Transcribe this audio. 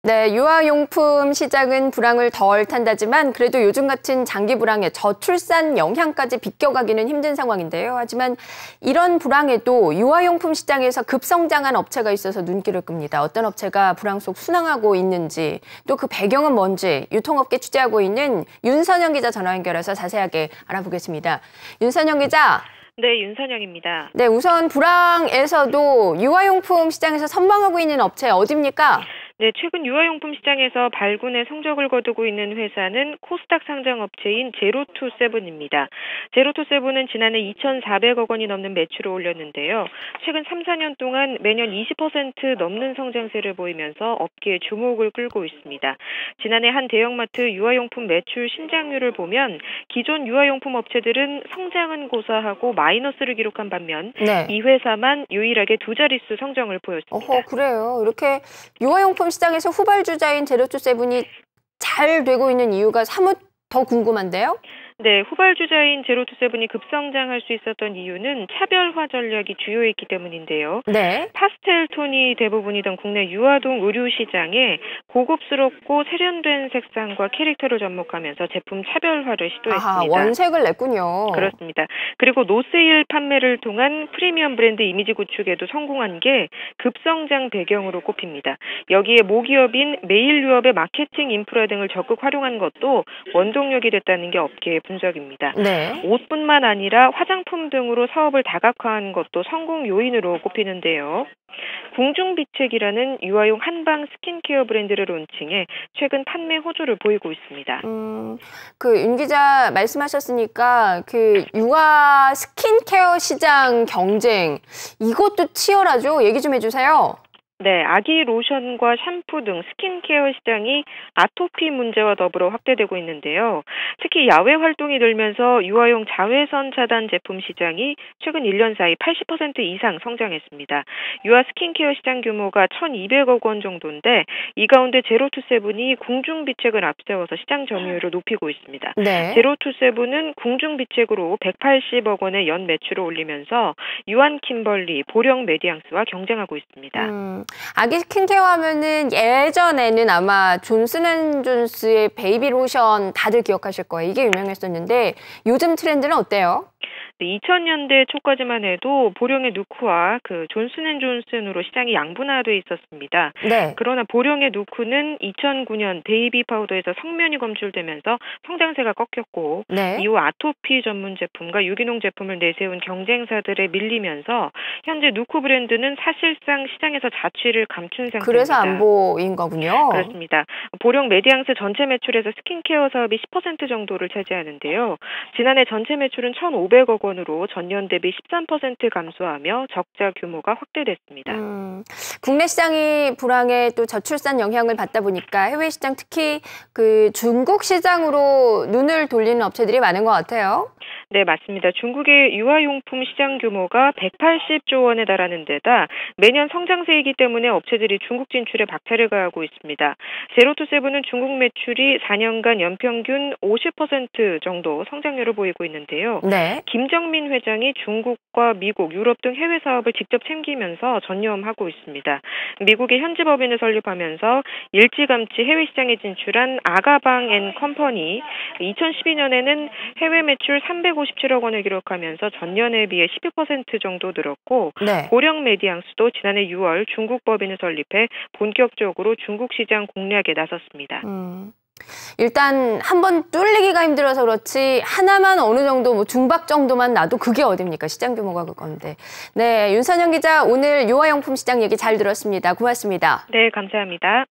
네, 유아용품 시장은 불황을 덜 탄다지만 그래도 요즘 같은 장기 불황에 저출산 영향까지 비껴가기는 힘든 상황인데요. 하지만 이런 불황에도 유아용품 시장에서 급성장한 업체가 있어서 눈길을 끕니다. 어떤 업체가 불황 속 순항하고 있는지, 또 그 배경은 뭔지 유통업계 취재하고 있는 윤선영 기자 전화 연결해서 자세하게 알아보겠습니다. 윤선영 기자. 네, 윤선영입니다. 네, 우선 불황에서도 유아용품 시장에서 선방하고 있는 업체 어디입니까? 네, 최근 유아용품 시장에서 발군의 성적을 거두고 있는 회사는 코스닥 상장업체인 제로투세븐입니다. 제로투세븐은 지난해 2,400억 원이 넘는 매출을 올렸는데요. 최근 3, 4년 동안 매년 20% 넘는 성장세를 보이면서 업계의 주목을 끌고 있습니다. 지난해 한 대형마트 유아용품 매출 신장률을 보면 기존 유아용품 업체들은 성장은 고사하고 마이너스를 기록한 반면 이 회사만 유일하게 두 자릿수 성장을 보였습니다. 그래요. 이렇게 유아용품 시장에서 후발주자인 제로투세븐이 잘 되고 있는 이유가 사뭇 더 궁금한데요? 네, 후발주자인 제로투세븐이 급성장할 수 있었던 이유는 차별화 전략이 주요했기 때문인데요. 네. 파스텔 톤이 대부분이던 국내 유아동 의류 시장에 고급스럽고 세련된 색상과 캐릭터를 접목하면서 제품 차별화를 시도했습니다. 원색을 냈군요. 그렇습니다. 그리고 노세일 판매를 통한 프리미엄 브랜드 이미지 구축에도 성공한 게 급성장 배경으로 꼽힙니다. 여기에 모기업인 메일유업의 마케팅 인프라 등을 적극 활용한 것도 원동력이 됐다는 게 업계의 분석입니다. 네. 옷뿐만 아니라 화장품 등으로 사업을 다각화한 것도 성공 요인으로 꼽히는데요. 궁중비책이라는 유아용 한방 스킨케어 브랜드를 론칭해 최근 판매 호조를 보이고 있습니다. 윤 기자 말씀하셨으니까 유아 스킨케어 시장 경쟁 이것도 치열하죠? 얘기 좀 해주세요. 네, 아기 로션과 샴푸 등 스킨케어 시장이 아토피 문제와 더불어 확대되고 있는데요. 특히 야외 활동이 늘면서 유아용 자외선 차단 제품 시장이 최근 1년 사이 80% 이상 성장했습니다. 유아 스킨케어 시장 규모가 1,200억 원 정도인데 이 가운데 제로투세븐이 궁중비책을 앞세워서 시장 점유율을 높이고 있습니다. 네. 제로투세븐은 궁중비책으로 180억 원의 연 매출을 올리면서 유한 킴벌리, 보령 메디앙스와 경쟁하고 있습니다. 아기 스킨케어 하면은 예전에는 아마 존슨앤존스의 베이비 로션 다들 기억하실 거예요. 이게 유명했었는데 요즘 트렌드는 어때요? 2000년대 초까지만 해도 보령의 누쿠와 존슨앤존슨으로 시장이 양분화돼 있었습니다. 네. 그러나 보령의 누쿠는 2009년 베이비 파우더에서 성면이 검출되면서 성장세가 꺾였고 이후 아토피 전문 제품과 유기농 제품을 내세운 경쟁사들에 밀리면서 현재 누쿠 브랜드는 사실상 시장에서 자취를 감춘 상태입니다. 그래서 안 보인 거군요. 그렇습니다. 보령 메디앙스 전체 매출에서 스킨케어 사업이 10% 정도를 차지하는데요. 지난해 전체 매출은 1,500억 원으로 전년 대비 13% 감소하며 적자 규모가 확대됐습니다. 국내 시장이 불황에 또 저출산 영향을 받다 보니까 해외 시장 특히 중국 시장으로 눈을 돌리는 업체들이 많은 것 같아요. 네, 맞습니다. 중국의 유아용품 시장 규모가 180조 원에 달하는 데다 매년 성장세이기 때문에 업체들이 중국 진출에 박차를 가하고 있습니다. 제로투세븐은 중국 매출이 4년간 연평균 50% 정도 성장률을 보이고 있는데요. 네. 김정민 회장이 중국과 미국, 유럽 등 해외 사업을 직접 챙기면서 전념하고 있습니다. 미국의 현지 법인을 설립하면서 일찌감치 해외 시장에 진출한 아가방 앤 컴퍼니 2012년에는 해외 매출 357억 원을 기록하면서 전년에 비해 12% 정도 늘었고 보령 메디앙스도 지난해 6월 중국 법인을 설립해 본격적으로 중국 시장 공략에 나섰습니다. 일단 한번 뚫리기가 힘들어서 그렇지 하나만 어느 정도 중박 정도만 놔도 그게 어딥니까? 시장 규모가 그건데. 네, 윤선영 기자 오늘 유아용품 시장 얘기 잘 들었습니다. 고맙습니다. 네, 감사합니다.